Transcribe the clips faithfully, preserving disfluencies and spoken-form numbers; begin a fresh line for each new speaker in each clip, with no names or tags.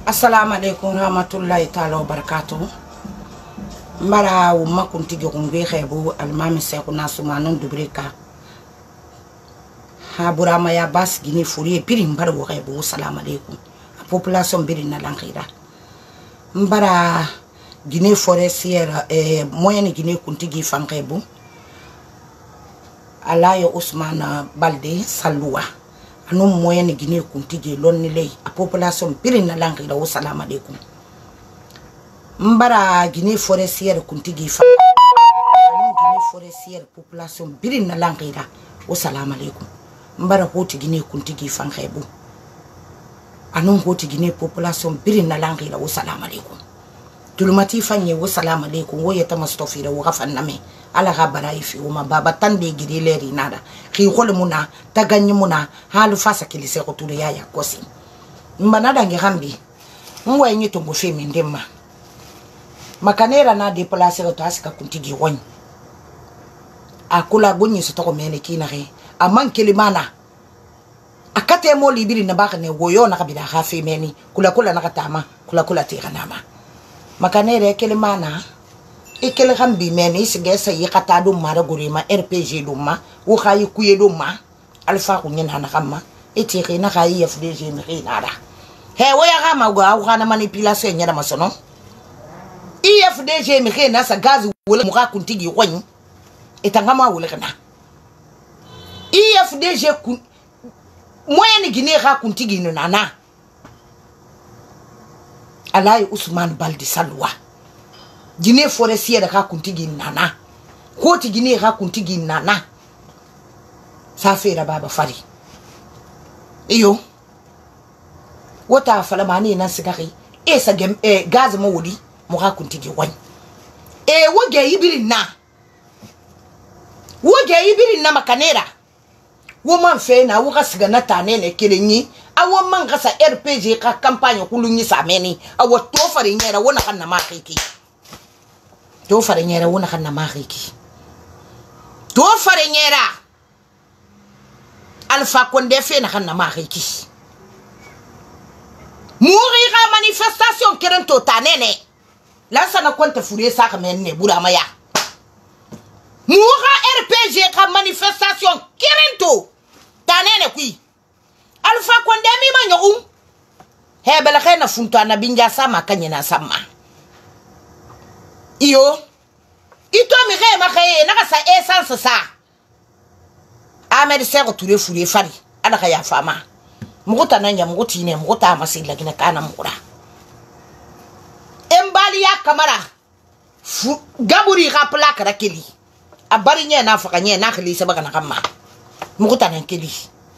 Assalamu alaikum rahmatullahi ta'ala wa barakatuh. Mbara umma kuntigi kumbe khaibu almami seku nasumanun dubrika. Ha burama ya bas gini furi piri mbara wa khaibu. Assalamu alaikum. Population biri na lankhira. Mbara gini forestière eh moyenne gini kuntigi fan khaibu. Alayo Ousmane Balde Salwa. Anu moyenne gini kuntigi lonni lay a population piri na lankhira. Assalamu alaikum. Mbara gini forestière kuntigi fa anu gini forestière population biri na lankhira. Assalamu alaikum. Mbara hoti gini kuntigi fan khaibu. Anu hoti gini population biri na lankhira. Assalamu alaikum. Tulumati fanye assalamu alaikum wo yeta mastofira wo gafanname ala gabara ifi wo mababa tande gidi leri nada khi khol muna taganyi muna halu fasa kilise ko tulu yaya kosi mbanada ngi hambi ngwa yenyi tongo femi ndema makanera na déplacer to asika kuntigi won akula gonyi so to mene kina re aman kelimana akate mo libiri na bakane woyo na kabida khafi meni kula kula na katama kula kula tiganama makanere kelimana ikele hambi meni isigesa yikata do mara gurima R P G do ma wo khayi kuye do ma alfa ko nyina na khamma eti khina khayi F D G mi khina da he wo ya kama go khana manipulation nyada masono F D G mi khina sa gazi wala mu ka kuntigi won etangama wala kana F D G kun moyen gine ka kuntigi no nana Alaye Ousmane Balde Salwa gine forestière ka kuntigi nana koti gine ka kuntigi nana sa fera baba fari iyo wota fala mani nan sigari e sa gem e gaz mo wodi mo ka kuntigi wan e woge yibiri na woge yibiri na makanera wo man fe na wo ka siga na tanene kelenyi awo man gasa R P G ka campagne kulunyi sameni awo to fare nyera wona kan na makiki to fare nyera wona kan na makiki to fare nyera Alpha Condé fe na kan na makiki muri ga manifestation keren to tanene la sana konta fure saka menne bura maya mura R P G ka manifestation keren to tanene kui Alpha Condé mi manyoum he bela khena funta na binja sama kanyena sama iyo ito mi khe ma khe na sa essence sa Ahmed Seko Touré fure fari ala kaya fama muguta nanya muguti ne muguta masila gina kana mukura embali ya kamara gaburi ka plaka rakeli abari nya na faka nya na khili sabaka na kama muguta nan keli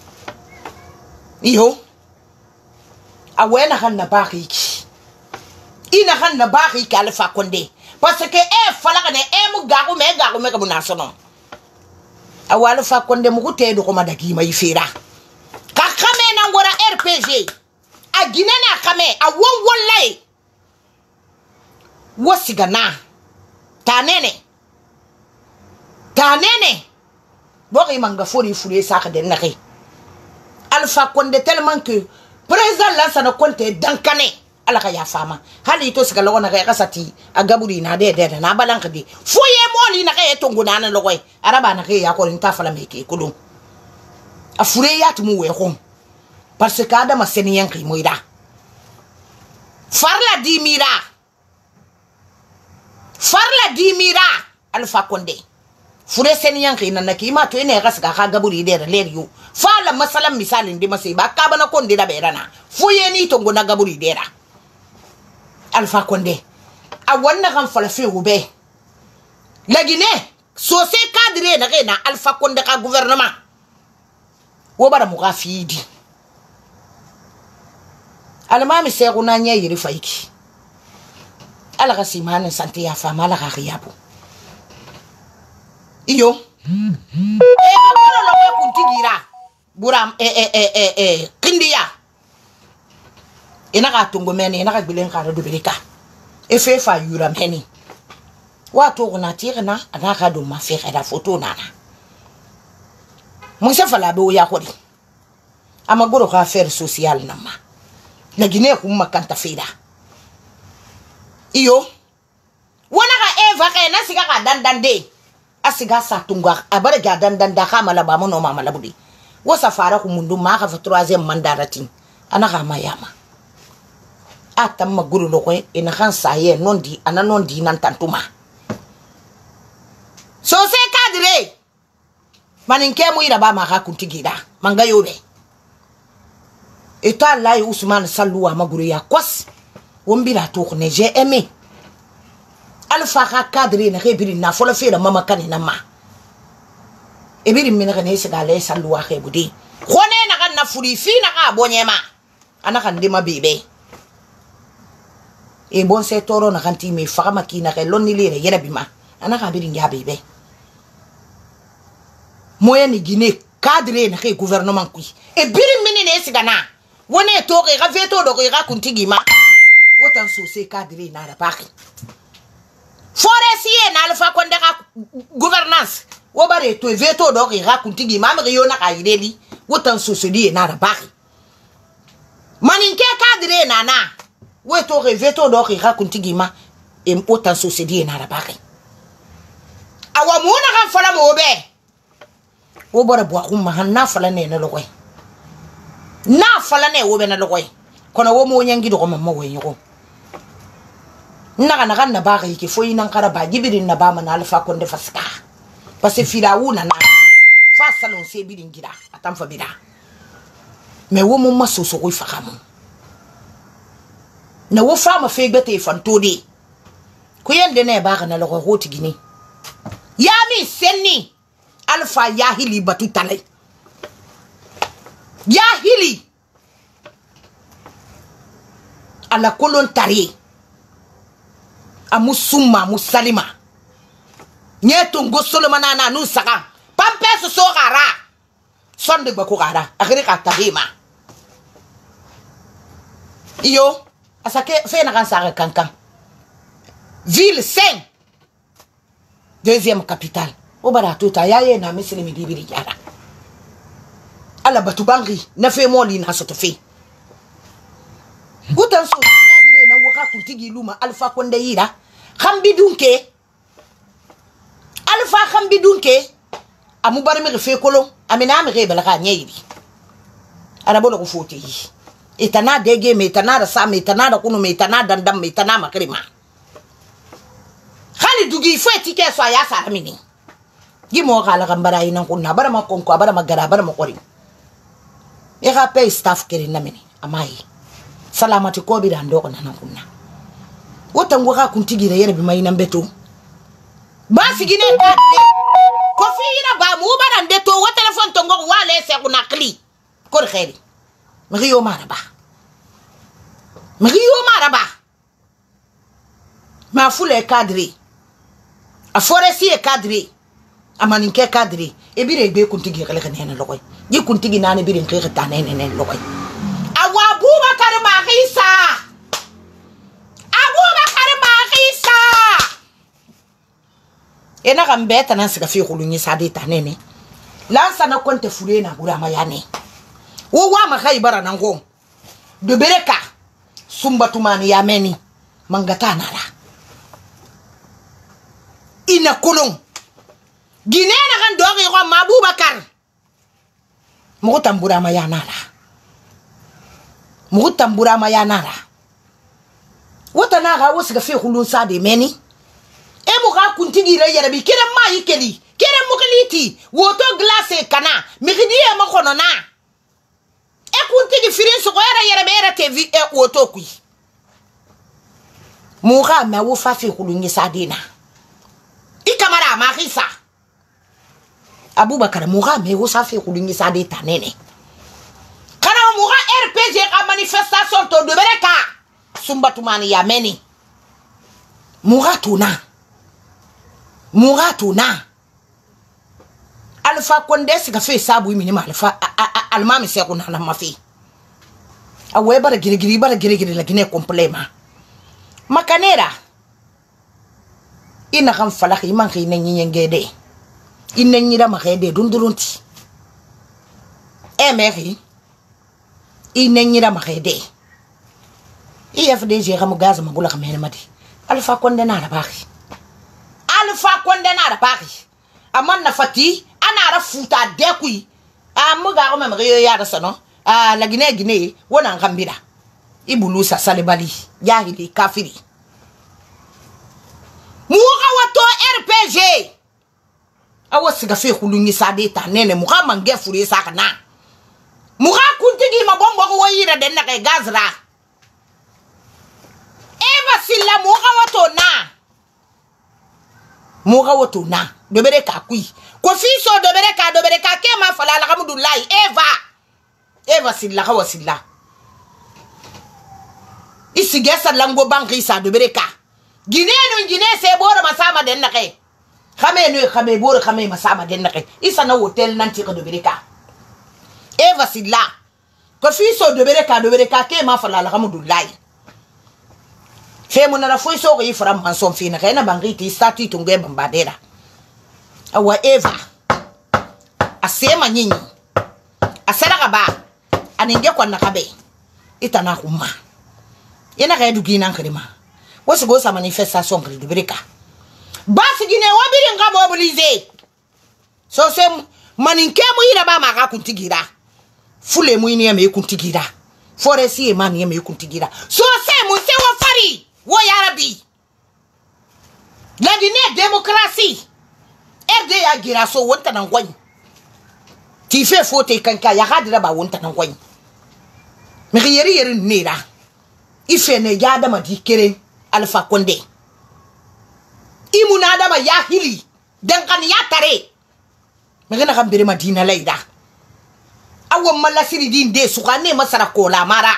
iyo awena hanna baaki ina hanna baaki ka Alpha Condé parce que e falaga ne e mu gago me gago me ka bunasono awala Alpha Condé mu kutedo ko madaki mai fera ka kame na ngora R P G a ginena kame a won wallahi wasigana tanene tanene bogi manga fori furi saka den nake Alpha Condé tellement que président Lansana Conté dankane ala ka ya fama hali to siga logona ka kasati agaburi na de de na balanka di foye moli na ka etongo na na logoy araba na ka ya ko nta fala meke kulum afure ya tumu we hom parce que adama seniyan kai moida farla di mira farla di mira Alpha Condé fure seniyan kai nan naki ma to ene ga siga ka gaburi de leryo fala masalan misalin di masai ba ka bana Condé da berana foye ni tongo na gaburi dera Alpha Condé a wannan kan falfe ube lagine sosai cadre na na Alpha Condé ka gouvernement wo bara mu gafidi almami sai kuna nya yiri faiki ala ka simanin sante ya fama ala ka yabo iyo e ko lo ko kuntigira buram e e e e e kindiya ina ka tungo meni ina ka bilen ka do berika e fe fa yura meni wa to na tirna ana ka do ma fe da photo nana mun se fala be o ya ko di ama goro ka affaire sociale nama na Guinée kuma kanta fida iyo wana ka eva ka na siga ka dandande asiga sa tunga abare ga dandanda ka malaba mo no mama labudi wasa fara ku mundu ma ka fa troisième mandaratin ana ka mayama atam maguru lokwe ina kan saye nondi ana nondi nan tantuma so se kadre maninke mu ira ba ma ka kuntigida manga yobe eta lai Ousmane Salou maguru ya kwas wombira to ne j'ai aimé alfa ka kadre na rebiri na fola fera mama kanina ma ebiri mina kana se gale Salou wa khebudi khone na kan na furi fi na ka bonyema ana kan dima bebe e bon se toro na kanti me faka makina ke lonni lire yera bima ana ka biri ngia bebe moyen ni Guinée cadre na ke gouvernement kui e biri mini ne sigana wone to ke ga veto do ke ga kuntigi ma wotan so se cadre na da baki forestier na alfa konde ka gouvernance wo bare to veto do ke ga kuntigi ma me yo na ka ideli wotan so se di na da baki maninke cadre na na we to ke veto do ke ga kuntigi ma e wotan so se di na da baki awa mo na kan fala mo be wo bara bo ko ma han na fala ne na lokoy na fala ne wo be na lokoy kono wo mo nyangi do ko mamma wo yiko naga naga na ba ga yiki fo ina kara ba gibirin na ba mana alfa konde faska parce firawuna na fa salon se bidin gida atam fa bida me wo mo maso so ko fakamu na wo fa ma fe gbete fantodi ko yende ne ba ga na lo ko hoti gini ya mi senni alfa yahili batu talai yahili ala kolon tari amusuma musalima nyeto ngosolo manana nu saka pampeso so gara sonde ba ko gara akere ka tabima iyo asake fe na kan saka kankan ville cinq deuxième capitale o bara tota yaye na misili mi bibiri yara ala batubangi na fe moli na soto fe utan so kadire na waka kuntigi luma alfa konde yira khambi dunke alfa khambi dunke amu bar mi fe kolo amina mi rebel ka nyeyiri ana bolo ko foti yi itana dege me itana da sa me itana da kunu me itana dandam me itana makrima khali dugi fo etike so ya sa mini gimo kala kambara ina kunna bara makonko bara magara bara makori e ga pay staff keri na mini amai salamati ko bi dan do ko nan kunna wotan go ka kuntigire yere bi mai nan beto ba sigine ka ko fi ina ba mu baran de to wo telephone to ngo wale se ko nakli ko kheri mi yo maraba mi yo maraba ma fule cadre a forestier cadre amani ke cadre e bire be kuntigi kale kan hena lokoy yi kuntigi nane bire ke ta nene ne lokoy awa Abubakar Makhisa Abubakar Makhisa ena kan beta nan siga fi khulunyi sade ta nene lansa na konte fulena burama yane wo wa ma khaybara nango de bereka sumbatumani yameni mangata nara ina kolon Guinée na kan dogi ko Abubakar mo tambura ma yanara mo tambura ma yanara wota na ga wosiga fe khulun sade meni e mo ga kuntigi re yere bi kere ma yikeli kere mo keliti woto glace kana mi khidi e ma kono na e kuntigi firin so ko yere yere be yere tv e woto kui mo ga ma wo fa fe khulun sade na ikamara Makhisa Abubakar moura me wo sa fe khulungi sa de tanene kana moura R P G ka manifestation to de bereka sumbatumani yameni moura tuna moura tuna alfa kondes ka fe sabu mini ma alfa almami se ko na mafi awe bara girigiri bara girigiri la Guinée complètement makanera ina kan falaki man ki ne nyengede ina nyira makede dundurunti e meri ina nyira makede I F D G ga mu gaz ma bula ka mene madi Alpha Condé na da baki Alpha Condé na da baki aman na fati ana ra futa de kui a mu ga ko me re ya da sano a la Guinée Guinée wona ngambira ibulusa salibali jahili kafiri muga wato R P G awo siga fe khulunyi sadeta nene muga mange fure saka na muga kuntigi mabombo ko wayira den na kay gazra eva silla muga wato na muga wato na dobere ka kui ko fiso dobere ka dobere ka ke ma fala alhamdulillah eva eva silla ka wasilla isi gesa lango banki sa dobere ka Guinée no Guinée se boro masama den na kay xamé no xamé boro xamé masama den na kay isa na hotel nanti ko dobere ka eva silla ko fiso dobere ka dobere ka ke ma fala alhamdulillah fe mo na foi so ko ifra man son fina kay na bangi ti stati to ngwe bambadera awa eva asema nyinyi asala ka ba aninge kwa na kabe itana kuma yana kay dugina nkrima wasi go sa manifestation kri de breka basi gine wabiri nga mobiliser so se maninke mu ira ba maka kuntigira fule mu ini me kuntigira foresi e mani me kuntigira so se mu se wo fari wo yarabi la Guinée démocratie R D ya gira so wonta nan gwani ti fe fote kanka ya hadira ba wonta nan gwani mi yeri yeri nira ife ne ya da madi kere Alpha Condé imuna da ma ya hili dan kan ya tare mi gana kan bere madina laida awon malasiri din de su kan ne masara ko la mara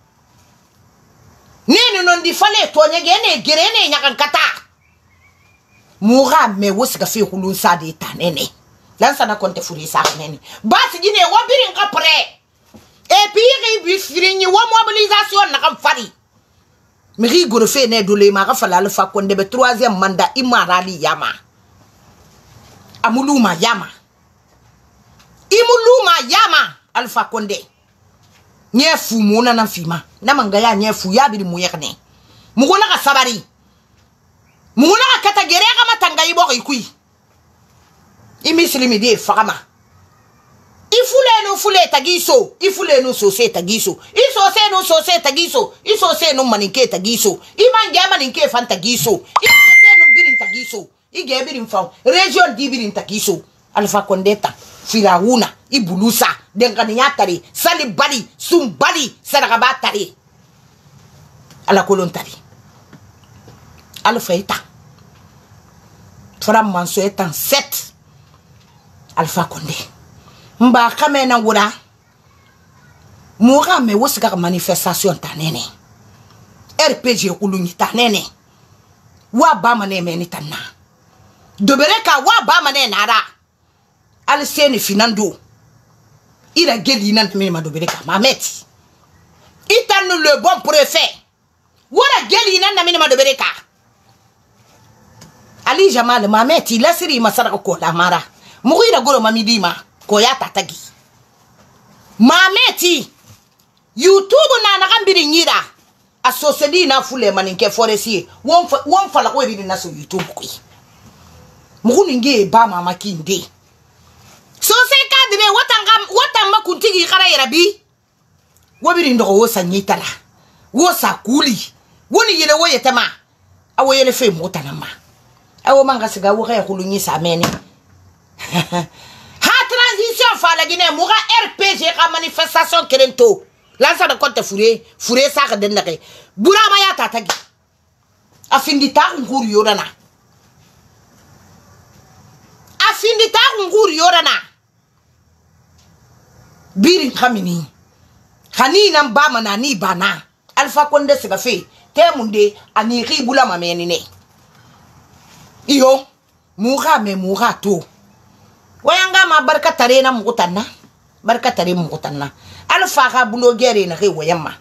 ne non di fale to nyege ne gere ne nyakan kata muga me wosga fe hulun sa de tanene lan sana konte furi sa nene basi gine wabirin ka pre et puis bi firini wa mobilisation na kam fari mi ri goro fe ne dole ma ka fala Alpha Condé be troisième mandat imarali yama amuluma yama imuluma yama Alpha Condé nyefu muna na fima na mangaya nyefu ya bi mu yekne mu gona ka sabari mu gona ka katagere ka matanga ibo ko ikui imislimi de fama ifule no fule tagiso ifule no sose tagiso isose no sose tagiso isose no maninke tagiso imanje maninke fan tagiso isose no birin tagiso ige birin fan region di birin tagiso Alpha Condé ta firawuna ibulusa dengania tari salibali sumbali saragabatari ala kolontari Alpha ita fram manso etan sept Alpha Condé mba kame na wura muga me wosika manifestation tanene R P G kulunyi tanene wa ba mane me ni tanna dobereka wa ba mane nara al seni finando ira geli nan me ma dobereka mameti itanu le bon préfet wala geli nan na me ma dobereka Ali Jamal mameti la siri masara ko la mara mugira goro mamidima ko ya tatagi mameti YouTube na na kambiri nyira asosedi na fule maninke foresi won won fala ko bi na so YouTube ko muguni nge ba mama kinde so se kadre watanga watamba kuntigi khara yarabi wobiri ndo wo sanyitala wo sakuli woni yele woyetema awo yele fe mutana ma awo manga siga wo kay khulunyi samene ha transition fa la Guinée muga R P G ka manifestation kerento lansa de compte fure fure sa ka den nake burama ya tatagi afindi ta nguru yorana afindi ta nguru yorana birin khamini khani nan ba mana ni bana Alpha Condé se fe temunde ani ribula mameni ne iyo muga me muga to wayanga ma barka tare na mukutanna barka tare mukutanna Alpha ka blogere na kai wayamma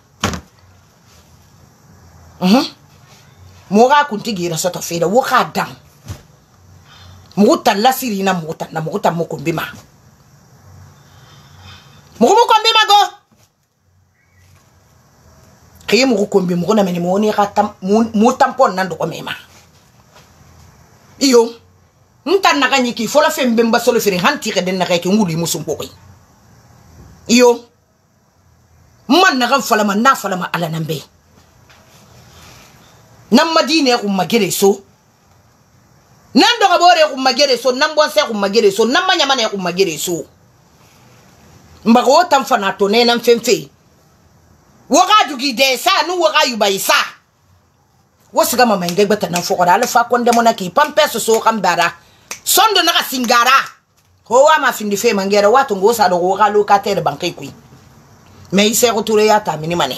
mhm muga kuntigira soto feda woka dam mukutalla siri na mukutanna mukutam mukumbima mukumu kombima go Kaye mu ko mbi mu ko na meni mo ni ka tam mu tampon nan do ko mema. Iyo ntan na kanyi ki fola fembe mba solo firi hanti ka den na kay ki nguli musum ko koy. Iyo man na kan fala man na fala ma ala nambe. Nam madine ko magere so. Nan do gabore ko magere so nan bonse ko magere so nan manya mane ko magere so. Mbako tam fana to ne nan femfe. Waka dugi de sa nu waka yubai sa. Wasu gama mai gagbata nan fokora alfa konde monaki pampeso so kambara. Sondo naka singara. Kowa ma findi fe mangera watu ngosa do waka locataire bankai kui. Mais ise ko ture ya ta mini mane.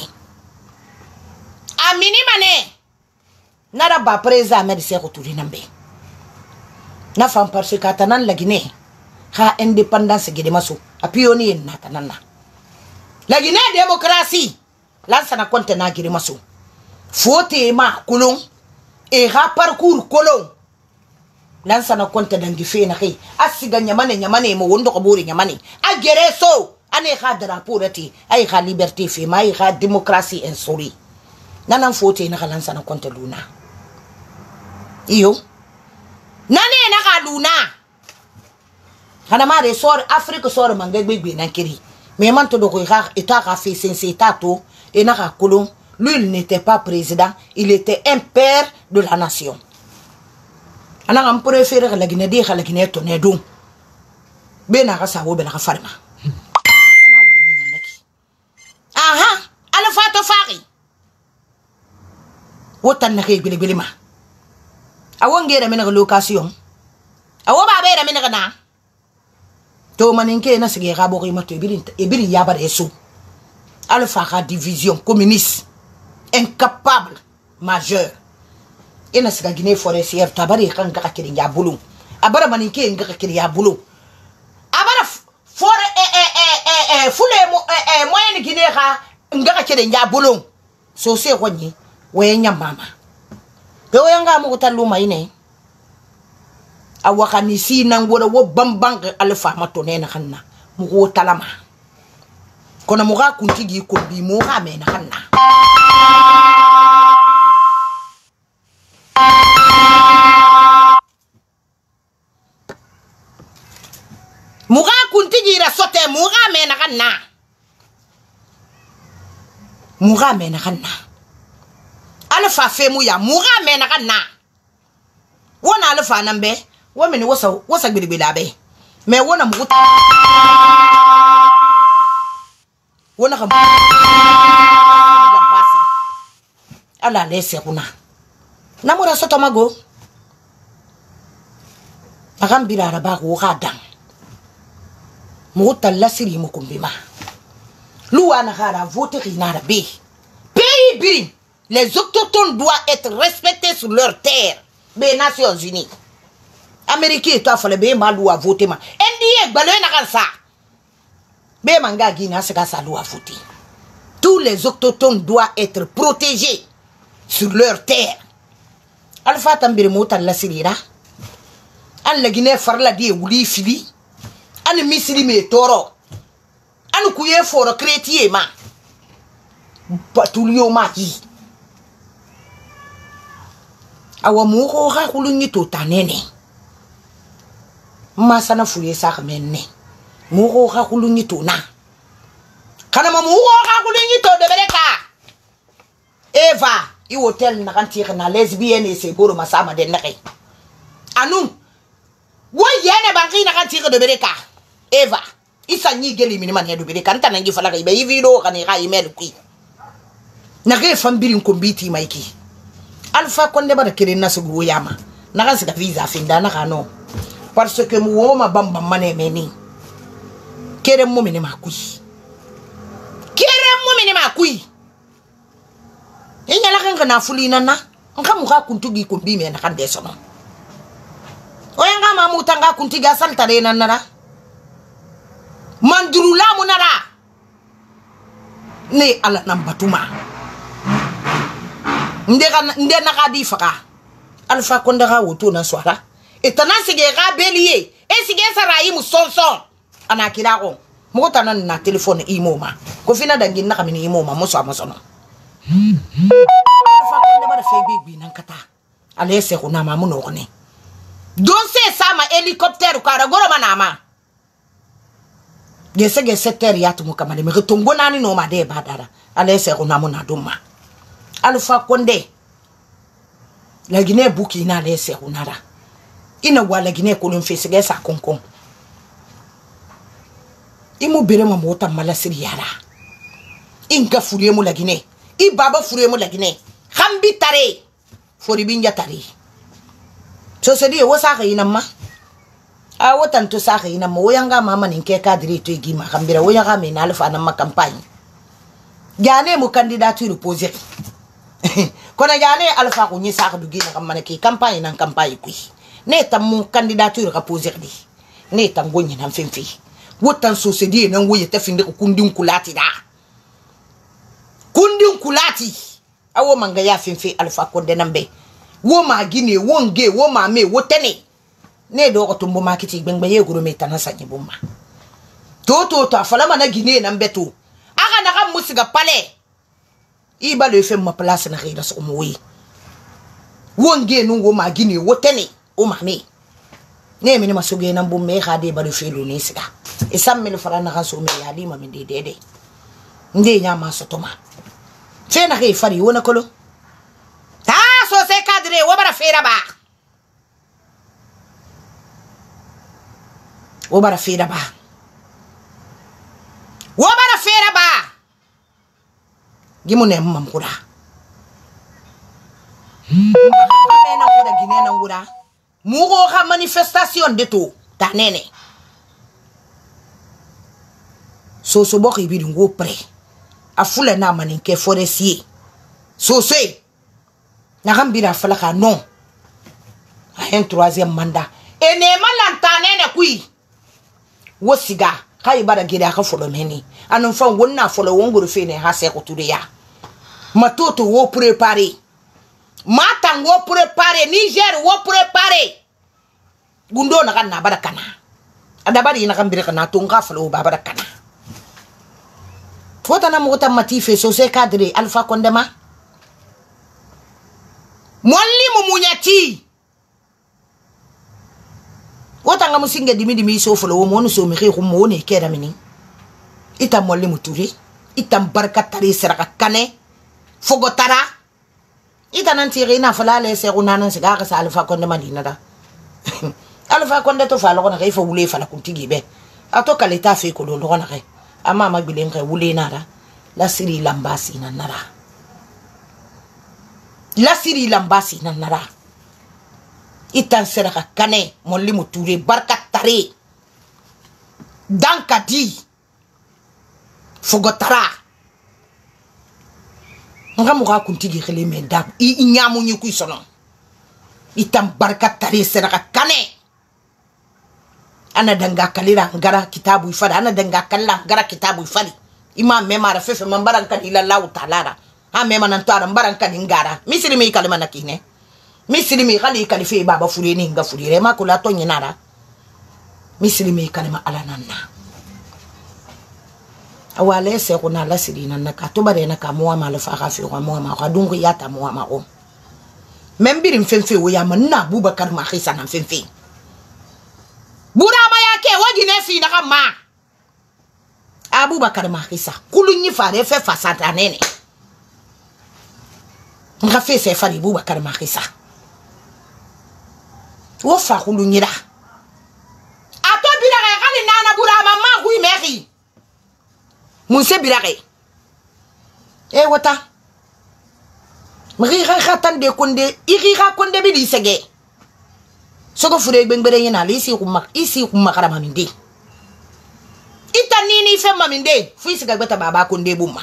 A mini mane. Nara ba preza med se ko ture nambe. Na fam parce que tanan la Guinée. Ha indépendance gede maso. A pionnier na tanana. La Guinée démocratie. Lansa na konte na giri maso. Fote ma kulon. E ha parcours kolon. Lansa na konte dangi fe na kai. Asiga nyamane nyamane mo wondo ko buri nyamane. A gere so. Ane ha drapeau reti. Ay ha liberté fe ma ay ha démocratie en sori. Nanan fote na lansa na konte luna. Iyo. Nane na ka luna. Kana mare sor Afrique sor mangegbe na kiri. Mais man to do ko ha eta ka fe sense tato. Et Nara Kolon, lui, il n'était pas président, il était un père de la nation. Ana am préféré la Guinée de la Guinée tonné dum. Benara sa wo benara farma. Aha, ala fato fari. Wotan na kay bili bili ma. Awon gera mena location. Awo ba bera mena na. To maninke na sige rabo ko mato ibiri ibiri yaba reso. Alpha la division communiste incapable majeur ina sika Guinée forestière tabari kan ga kiri ya bulu abara manike nga kiri ya bulu abara fore e e e e fule mo e moyen Guinée ga nga kiri ya bulu so se konyi we nyamama do yanga mu talu mayne awakani si nangora wo bambang Alpha matone na kanna mu ko talama kona muga kuntigi ko bi muga mena hanna muga kuntigi ra sote muga mena hanna muga mena hanna Alpha femu ya muga mena hanna wona Alpha nambe wo meni wasa wasa gbidibilabe me wona muga wona kam ala lese kuna namura soto mago agambira araba ko gadam muta lasiri mukumbima luana gara voter inara be pays biri les autochtones doivent être respectés sur leur terre des Nations Unies Américain to afale be malu a voter ma ndie gbalo na kansa be manga gina se ka salu a voter. Tous les autochtones doivent être protégés sur leur terre. Alpha tambir mota la sirira. An la Guinée farla di wuli fili. An misili me toro. An kuye foro chrétien ma. Patulio ma yi. Awa muko ha kulungi to tanene. Masana fuye sak menne. Muko ha kulungi to na. Kana ma muko ha kulungi to de bereka. Eva, i hotel na kan tire na lesbienne et c'est goro masama de nake. Anu. Wo yene banki na kan tire de bereka. Eva, isa nyi geli minima ne de bereka nta nangi fala kai be video kan ga email kui. Na ge fambiri nkombiti maiki. Alpha konde ba de kire na su go yama. Na kan sika visa finda na kano. Parce que mu wo ma bamba mane meni. Kere mu minima kui. Kere mu minima kui. Enya la kan na fulina na nka muka kuntugi kumbi me na kan deso no oya nga ma mutanga kuntiga saltare na nara mandurula munara ne ala nambatuma ndega nde na ka di faka Alpha konda ga woto na swara etana sige ga belie e sige sarai mu sonson ana kira ko mukota na na telephone imo ma ko fina dangi na kamini imo ma muso amoso no Alpha Condé bara fe big nan kata ale se ko na ma mun okne don se sama hélicoptère kara goro manama gese gese ter ya tumu kamale me tongo nani no ma de badara ale se ko na mun aduma Alpha Condé la Guinée buki na ale se ko nara ina wala Guinée ko lon fese gesa konkon imu bere mo mota mala siriyara inga furiye mu la Guinée i baba furiye mu la Guinée khambi tare fori binja tare so se di wo sa ka ina ma a wotan to sa ka ina ma woyanga mama ninke kadri to igi ma khambira woyanga me na Alpha na ma campagne jane mu candidature poser kona jane Alpha ko nyi sa ka dugi na kamane ki campagne nan campagne kui ne tam mu candidature ka poser di ne tam gonyi nan fenfi wotan so se di nan woye ta finde ko kundin kulati da kundin kulati awo manga ya fenfi Alpha Condé nambe wo ma Guinée wo nge wo ma me wo tene ne do ko tumbo makiti gbengbe ye guru me tanasa nyibuma to to to afala mana Guinée nambe to aga na kam musiga pale iba le fe ma place na rida so mo wi wo nge nu wo ma Guinée wo tene o ma me ne mi ma suge nan bum me khade ba le fe lu ni siga isam mi le fara na kan so me ya di ma mi de de nde nya ma so to ma fe na ke fari wona kolo ta so se kadre wo bara fera ba wo bara fera ba wo bara fera ba gimu ne mam kura me na kura Guinée na kura mu go ka manifestation de to ta nene so so bokki bi ngo pre afula na maninke forestier so se na gambira fala ka non a un troisième mandat e ne malantane ne kui wosiga kai bara gida ka folo meni anon fa wonna folo wongoro fe ne ha se ko tude ya matoto wo préparer mata wo préparer Niger wo préparer gundo na kan na bara kana adabari na gambira kana tunga folo baba kana fota na mota matife so se cadre Alpha Condé ma molli mu munyati wota nga musinga dimi dimi so folo wo mo no so mi xixu mo ne keda mini ita molli mu turi ita barka tari seraka kane fogo tara ita nan tiri na fala le se runa nan siga ka sa Alpha Condé madina da Alpha Condé to fala ko na kai fo wule fala kuntigi be ato kaleta fe ko lo na kai ama ma bilen kai wule na da la siri lambasi na nara la siri lambasi na nara itan seraka kane molli mu ture barka tare danka di fogotara nga mo ka kuntigi khele me dab i nyamu nyi ku sono itan barka tare seraka kane ana danga kalira ngara kitabu ifada ana danga kala ngara kitabu ifadi imam memara fefe mambaran kan ila Allah ta'ala ha mema nan tara mbaran kan ngara misiri mi kalima nakine misiri mi khali kalife baba fureni nga furire makula to nyinara misiri mi kalima ala nanna awale se kuna la siri nanna ka to bare na ka mo ma la fa ka fi ko mo ma ka dungu yata mo ma o membiri mfemfe wo ya manna Abubakar ma khisa na mfemfe burama yake waji ne fi na kama Abubakar ma khisa kulunyi fare fe fasata nene nga fe se fari Abubakar ma khisa wo fa kulunyi da ato birare kali nana burama ma hui meri munse birare e wata mri khatan de konde iri kha konde bi di sege soko fure gbengbere yena lisi kuma isi kuma kara maminde ita nini fe maminde fuisi gagbeta baba konde buma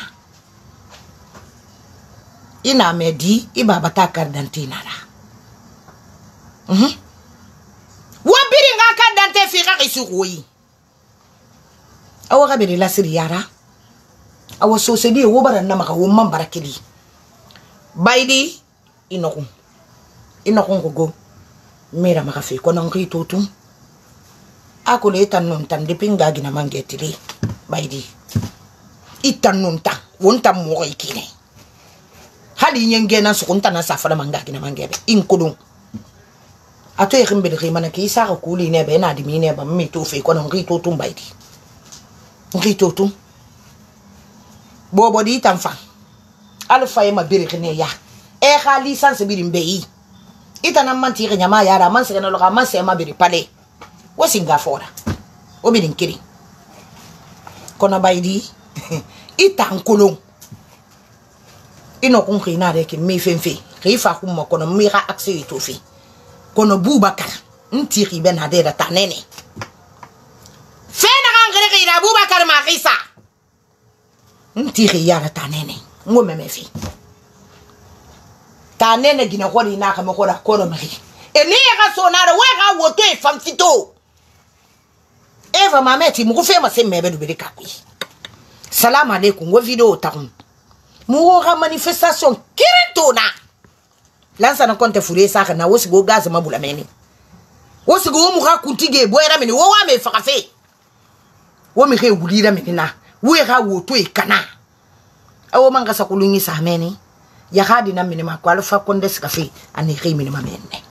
ina medi i baba ta kardante nara mhm wabiri nga kardante fi ka isi koyi awa kabiri la siri yara awa sosedi wo baran na maka wo man barakili baidi inokun inokun ko go mera maka fe ko non ki totum akole tan non tan de pinga gina mangetili baidi itan non tan won tan mo ikine ali nyengena sukunta na safara mangaki na mangebe inkulung ato yekimbe de mana ki sa ko kuli ne be na di mine ba mi to fe ko no ngi to tum baidi ngi to tum bobo di tamfa alfa e ma biri ne ya e kha licence biri mbeyi itana manti ke nyama yara man se no lo ka man se ma biri pale wo singa fora o biri nkiri kono baidi ita nkulung ino kun khina de ke mi fenfe khifa kum mo kono mi ga accès to fi kono Boubacar ntiri ben hadera tanene fena ngere ke ira Boubacar ma khisa ntiri yara tanene ngome mefi tanene gina ko ni na ka mo ko da kono mari e ne ga so na we ga woto e fam fito eva mameti mu ko fe ma se mebe du be ka kui salam alaikum wo video takum mu ga manifestation kiritona lansa na konte fure saka na wosi go gaz mabula meni wosi go mu ga kuntige boyera meni wo wa me fakafe wo mi ke wulira meni na wo ga woto e kana awo manga sakulungi sa meni ya hadi na meni ma kwalfa konde skafe ani ke meni ma meni